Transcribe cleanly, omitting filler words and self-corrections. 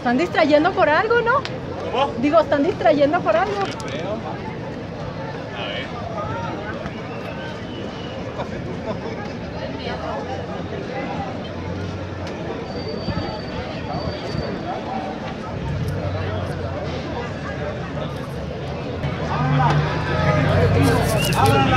Están distrayendo por algo, ¿no? ¿Cómo? Digo, están distrayendo por algo. Creo. A ver. Ahora